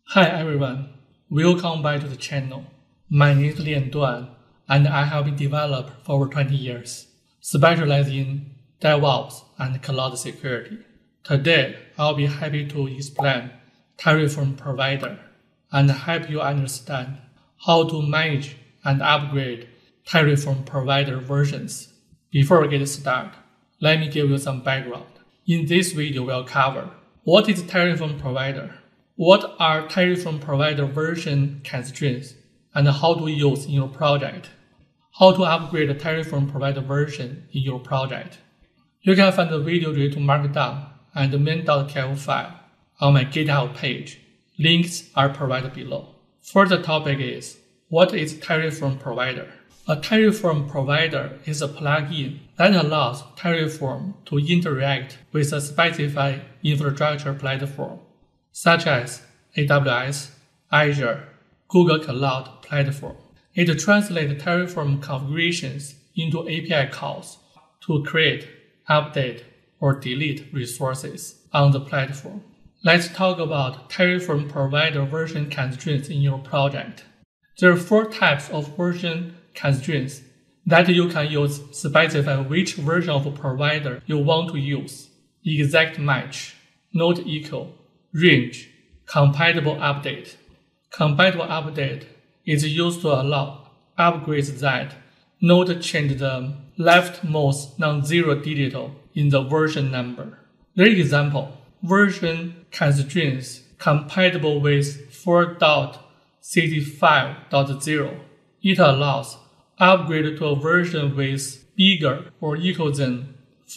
Hi everyone, welcome back to the channel. My name is Lian Duan, and I have been developer for over 20 years, specializing in DevOps and cloud security. Today, I'll be happy to explain Terraform Provider and help you understand how to manage and upgrade Terraform Provider versions. Before we get started, let me give you some background. In this video, we'll cover what is Terraform Provider, what are Terraform Provider version constraints, and how to use in your project, how to upgrade the Terraform Provider version in your project. You can find the video related to Markdown and the main.kf file on my GitHub page. Links are provided below. First topic is, what is Terraform Provider? A Terraform Provider is a plugin that allows Terraform to interact with a specified infrastructure platform, such as AWS, Azure, Google Cloud Platform. It translates Terraform configurations into API calls to create, update, or delete resources on the platform. Let's talk about Terraform Provider version constraints in your project. There are 4 types of version constraints that you can use to specify which version of a provider you want to use: exact match, not equal, range, compatible update. Compatible update is used to allow upgrades that not change the leftmost non-zero digit in the version number. Their example: version constraints compatible with 4.65.0. It allows upgrade to a version with bigger or equal than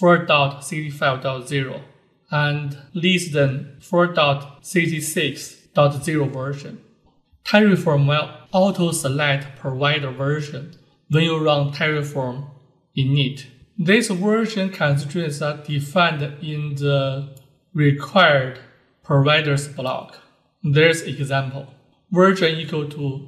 4.65.0 and less than 4.66.0 version. Terraform will auto-select provider version when you run Terraform init. These version constraints are defined in the required providers block. There's example: version equal to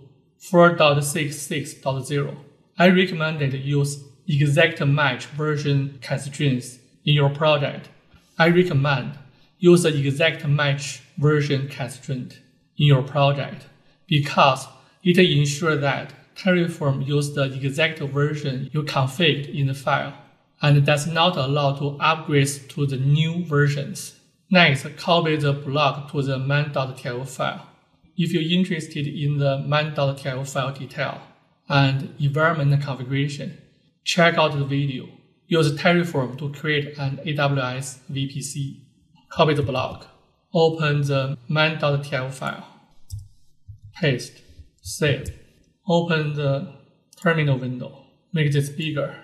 4.66.0. I recommended use exact match version constraints in your project. I recommend use the exact match version constraint in your project because it ensures that Terraform uses the exact version you configured in the file and does not allow to upgrades to the new versions. Next, copy the block to the main.kf file. If you're interested in the main.kf file detail and environment configuration, check out the video. Use Terraform to create an AWS VPC. Copy the block. Open the main.kf file. Paste. Save. Open the terminal window. Make this bigger.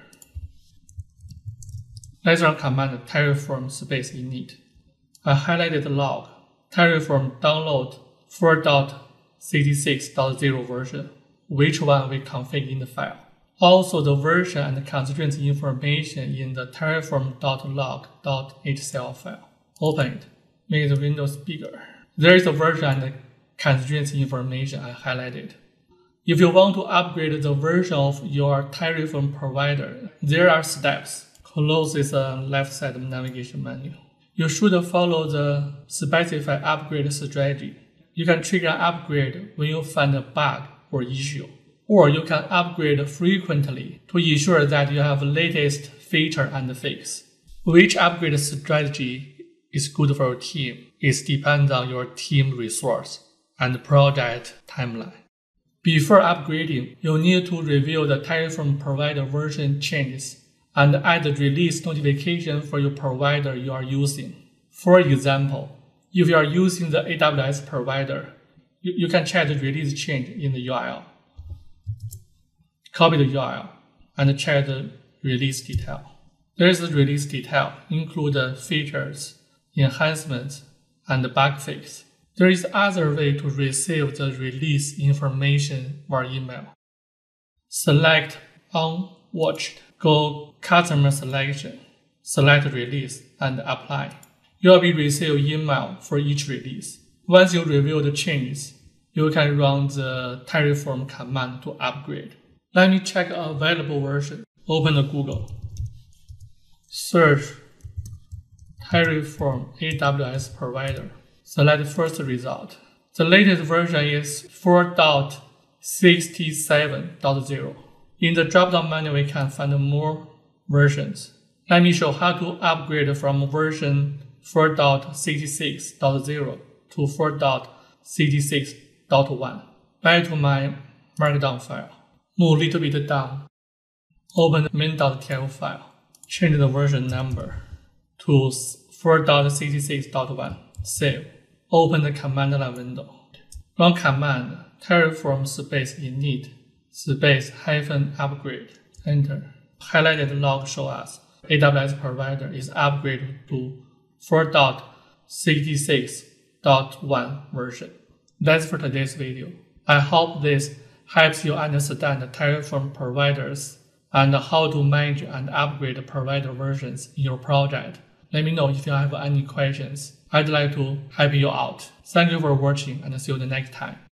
Let's run command terraform space init. I highlighted the log. Terraform download 4.66.0 version, which one we configured in the file. Also, the version and constraints information in the terraform.log.htcl file. Open it. Make the windows bigger. There is the version and constraints information I highlighted. If you want to upgrade the version of your Terraform provider, there are steps. Close this left side navigation menu. You should follow the specified upgrade strategy. You can trigger an upgrade when you find a bug or issue, or you can upgrade frequently to ensure that you have the latest feature and fix. Which upgrade strategy is good for your team is depends on your team resource and project timeline. Before upgrading, you need to review the Terraform provider version changes and add the release notification for your provider you are using. For example, if you are using the AWS provider, you can check the release change in the URL. Copy the URL and check the release detail. There is the release detail, include the features, enhancements, and bug fix. There is other way to receive the release information via email. Select Unwatched. Go Customer Selection. Select Release and Apply. You will be receiving email for each release. Once you review the changes, you can run the Terraform command to upgrade. Let me check the available version. Open the Google. Search Terraform AWS provider. Select the first result. The latest version is 4.67.0. In the drop-down menu, we can find more versions. Let me show how to upgrade from version 4.66.0 to 4.66.1. Back to my Markdown file. Move a little bit down. Open the main.tf file. Change the version number to 4.66.1. Save. Open the command line window. Run command terraform space init space -upgrade. Enter. Highlighted log show us AWS provider is upgraded to 4.66.1 version. That's for today's video. I hope this helps you understand the Terraform providers and how to manage and upgrade provider versions in your project. Let me know if you have any questions. I'd like to help you out. Thank you for watching and see you the next time.